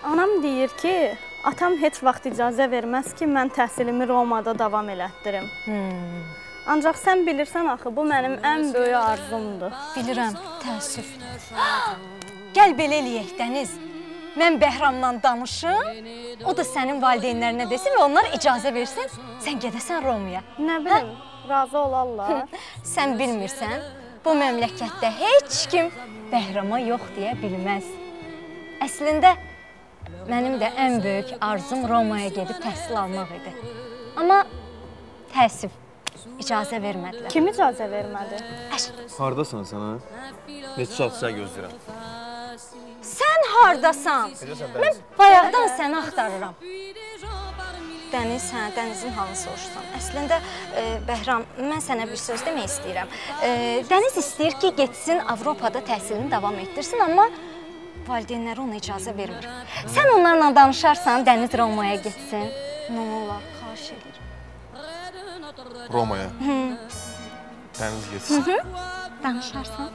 Anam deyir ki, atam heç vaxt icazə verməz ki, mən təhsilimi Romada davam elətdirim. Ancaq sən bilirsən axı, bu mənim ən böyük arzumdur. Bilirəm, təəssüf. Gəl belə eləyək, Dəniz. Mən Bəhramla danışım, o da sənin valideynlərinə desin və onlar icazə versin, sən gedəsən Romaya. Nə bilim, razı olarlar. Sən bilmirsən, bu məmləkətdə heç kim Bəhrama yox deyə bilməz. Əslində, mənim də ən böyük arzum Romaya gedib təhsil almaq idi. Amma təəssüf, icazə vermədilər. Kim icazə vermədi? Hardasan sən, hə? Neçə saat sizə gözləyirəm? Sən hardasan? Mən bayaqdan səni axtarıram. Dəniz, hə, Dənizin halını soruşsan. Əslində, Bəhram, mən sənə bir söz demək istəyirəm. Dəniz istəyir ki, getsin Avropada təhsilini davam etdirsin, amma valideynləri ona icazə vermir. Sən onlarla danışarsan, Dəniz Romaya getsin. Nə olar, xahiş edir. Romaya? Dəniz getsin. Danışarsan.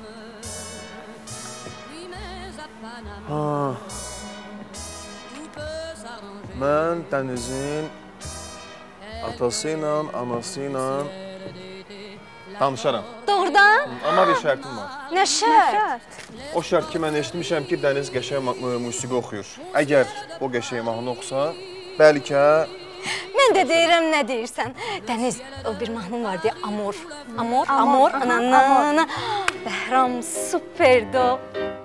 Mən Dənizin atası ilə, anası ilə danışaram. Doğrudan? Amma bir şərtim var. Nə şərt? O şərt ki, mən eşitmişəm ki, Dəniz qəşəng musiqi oxuyur. Əgər o qəşəng mahnı oxusa, bəlkə... Mən də deyirəm, nə deyirsən? Dəniz, o bir mahnım var deyə, Amor. Amor, ananana. Bəhram, superdi o.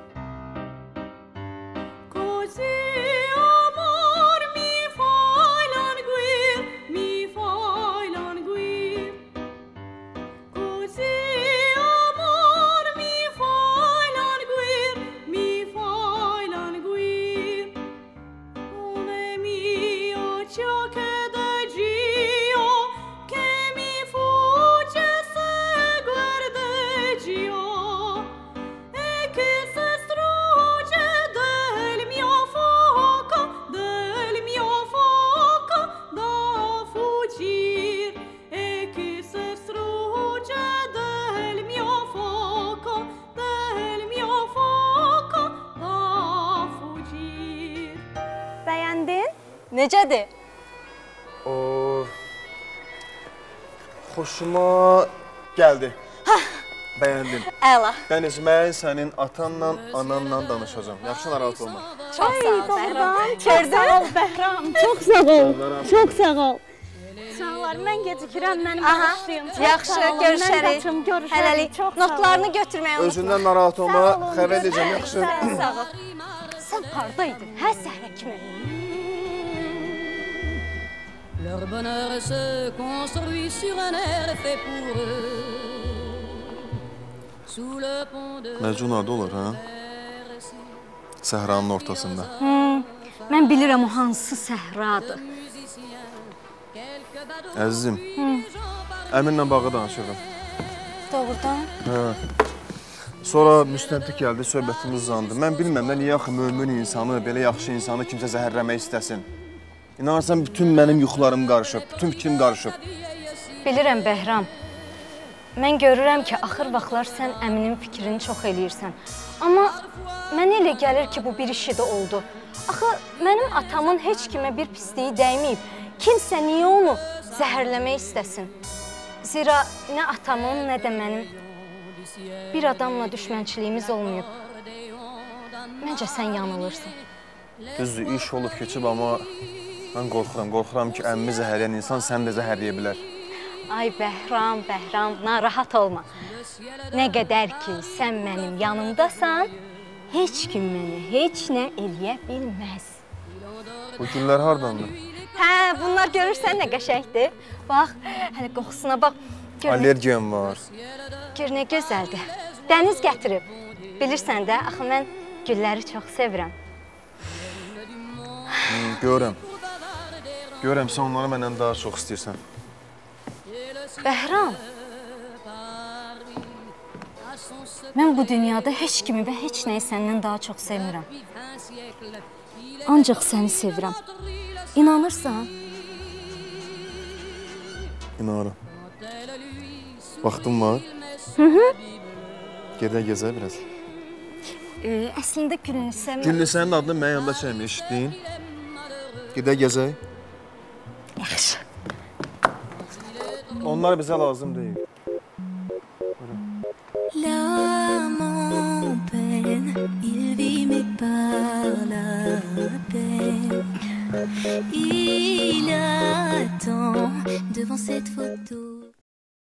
Necədir? O... Xoşuma gəldi. Bəyəndim. Əla. Dəniz, mən sənin atanla, ananla danışacağım. Yaxşı, narahat olma. Çox sağ ol, Bəhram. Çox sağ ol, Bəhram. Çox sağ ol. Çox sağ ol. Sağ ol, mən gecikirəm, mənim başlayım. Yaxşı, görüşərik. Hələlik, notlarını götürməyə unutma. Özündən narahat olma, xəbər edəcəm, yaxşı. Sağ ol. Sən hardaydın, hə Zəhra kimi? Leur bonheur se construit sur un air fait pour eux. Sous le pont de... Məcnun harda olur, hə? Səhranın ortasında. Mən bilirəm o hansı səhradır. Əzizim, Əminlə bağı danışırdım. Doğrudan? Hə. Sonra müstəntiq gəldi, söhbətimiz uzandı. Mən bilməm, niyə axı mömin insanı, belə yaxşı insanı kimsə zəhərləmək istəsin. İnanırsan, bütün mənim yuxularım qarışıb, bütün fikrim qarışıb. Bilirəm, Bəhram. Mən görürəm ki, axır vaxtlar sən Əminin fikrini çox eləyirsən. Amma mənə elə gəlir ki, bu bir işi də oldu. Axı, mənim atamın heç kimə bir pisliyi dəyməyib. Kimsə niyə onu zəhərləmək istəsin? Zira nə atamın, nə də mənim bir adamla düşmənçiliyimiz olmayıb. Məncə, sən yanılırsan. Düzdür, iş olub keçib, amma mən qorxuram ki, əmmimi zəhərləyən insan səni də zəhərləyə bilər. Ay, Bəhram, narahat olma. Nə qədər ki, sən mənim yanımdasan, heç kim mənə heç nə eləyə bilməz. Bu güllər hardandır? Hə, bunlar görürsən nə qəşəkdir. Bax, hələ qoxusuna bax. Allergiyam var. Gör, nə gözəldir. Dəniz gətirib. Bilirsən də, axı mən gülləri çox sevirəm. Görürəm. Görürəm, sən onları məndən daha çox istəyirsən. Bəhram, mən bu dünyada heç kimi və heç nəyi səndən daha çox sevmirəm. Ancaq səni sevirəm. İnanırsan? İnanırım. Vaxtın var? Gedə gəzə biraz. Əslində Gülnisə... Gülnisənin adını mənim yanımda çəkmə, eşitdin? Gedək gəzək. Yaxşı. Onlar bizə lazım deyil. L'âme en peine, il vit mais par la peine. Il attend devant cette photo.